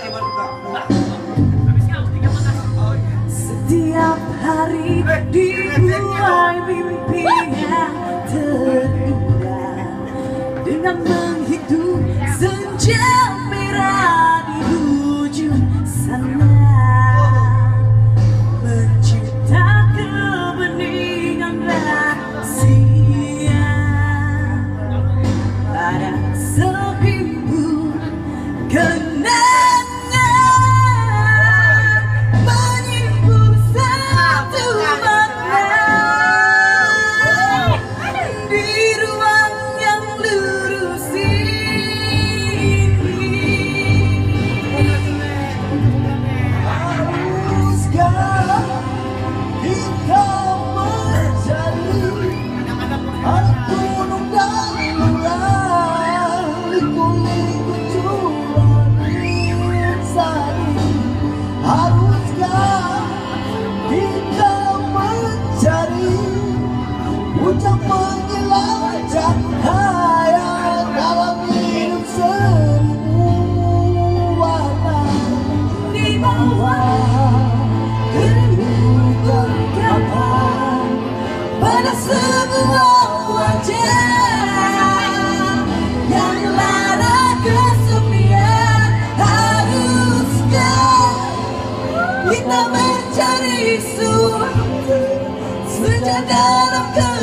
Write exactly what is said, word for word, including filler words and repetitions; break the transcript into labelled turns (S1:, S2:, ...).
S1: Setiap hari dimulai mimpi yang terindah dengan menghitung senja merah di ujung sana, mencipta kebeningan rahasia pada sehimpun kenangan, menyimpul satu makna di ruang yang lurus ini. Haruskah kita menjadi anak gunung dan lurah, liku-liku curang sari. Haruskah kita mencari puncak menjelajah hayal dalam hidup seribu warna di bawah kehidupan kapan pada sebuah wajah yang lara kesepian. Haruskah kita mencari suatu senja dalam